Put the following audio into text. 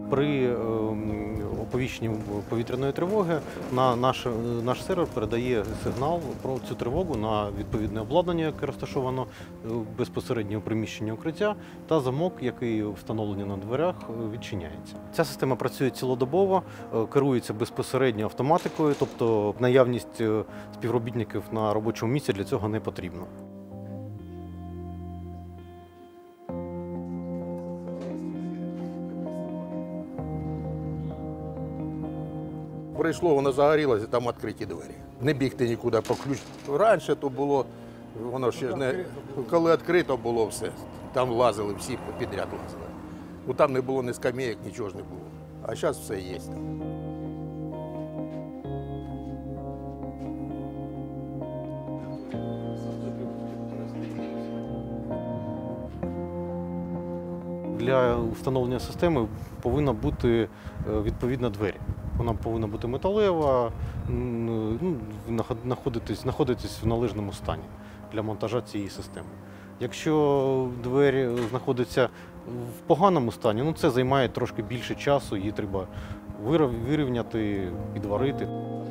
При оповіщенні повітряної тривоги наш сервер передає сигнал про цю тривогу на відповідне обладнання, яке розташовано безпосередньо у приміщенні укриття, та замок, який встановлений на дверях, відчиняється. Ця система працює цілодобово, керується безпосередньо автоматикою, тобто наявність співробітників на робочому місці для цього не потрібно. Прийшло, воно загорілося, там відкриті двері. Не бігти нікуди по ключ. Раніше то було, воно ще не, коли відкрито було все, там лазили, всі підряд лазили. Ну, там не було ні скамейок, нічого ж не було. А зараз все є. Для встановлення системи повинна бути відповідна двері. Вона повинна бути металева, знаходитись в належному стані для монтажа цієї системи. Якщо двері знаходяться в поганому стані, це займає трошки більше часу, її треба вирівняти, підварити.